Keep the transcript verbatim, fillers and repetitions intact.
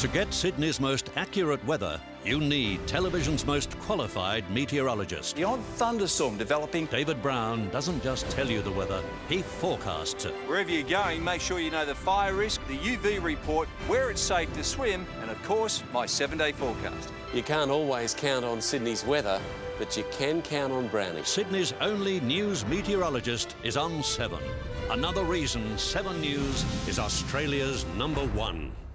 To get Sydney's most accurate weather, you need television's most qualified meteorologist. The odd thunderstorm developing. David Brown doesn't just tell you the weather, he forecasts it. Wherever you're going, make sure you know the fire risk, the U V report, where it's safe to swim, and of course, my seven-day forecast. You can't always count on Sydney's weather, but you can count on Brownie. Sydney's only news meteorologist is on Seven. Another reason Seven News is Australia's number one.